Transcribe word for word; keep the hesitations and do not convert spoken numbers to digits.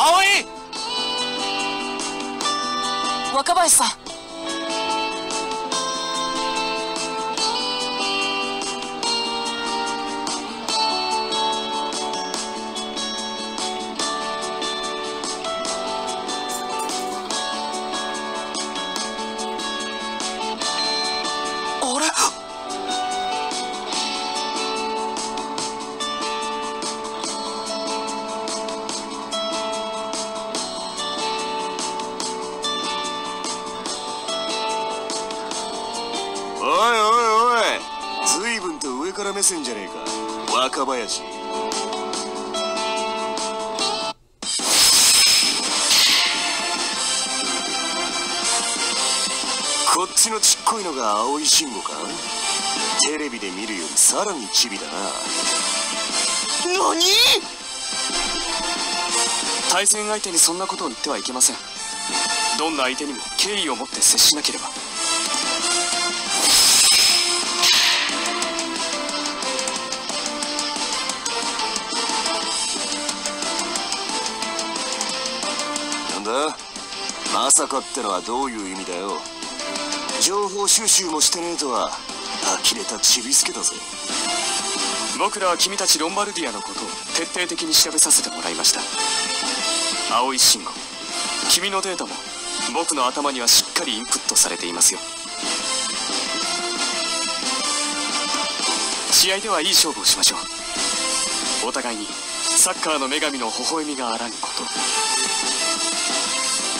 葵！ 若林さん。 目線じゃねえか、若林。こっちのちっこいのが青井慎吾か。テレビで見るよりさらにチビだな。 何？ 対戦相手にそんなことを言ってはいけません。どんな相手にも敬意を持って接しなければ。 まさかってのはどういう意味だよ。情報収集もしてねえとは呆れたちびすけだぜ。 僕らは君たちロンバルディアのことを徹底的に調べさせてもらいました。青井慎吾、君のデータも僕の頭にはしっかりインプットされていますよ。試合ではいい勝負をしましょう。お互いにサッカーの女神の微笑みがあらぬこと。